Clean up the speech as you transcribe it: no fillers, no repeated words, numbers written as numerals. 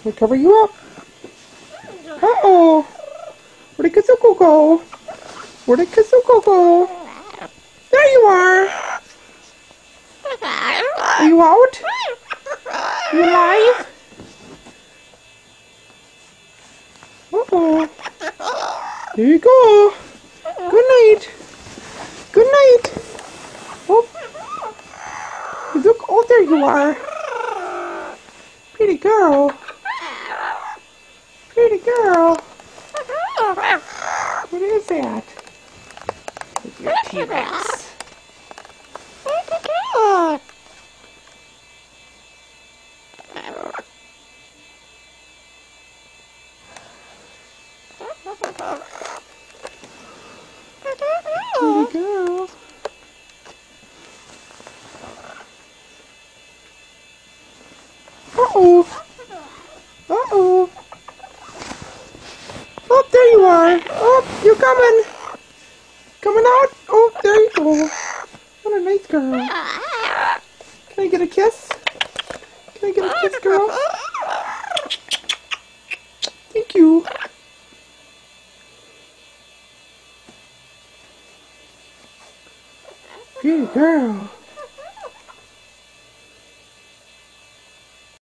We'll cover you up. Uh-oh. Where'd Kazuko go? Where did Kazuko go? There you are. Are you out? Are you alive? Uh-oh. There you go. Good night. Good night. Oh. Kazuko. Oh, there you are. Pretty girl. Pretty girl. What is that? Your T-Rex. Pretty girl. Uh-oh. Uh-oh. Oh, there you are. Oh, you're coming. Coming out. Oh, there you go. What a nice girl. Can I get a kiss? Can I get a kiss, girl? Thank you. Good girl.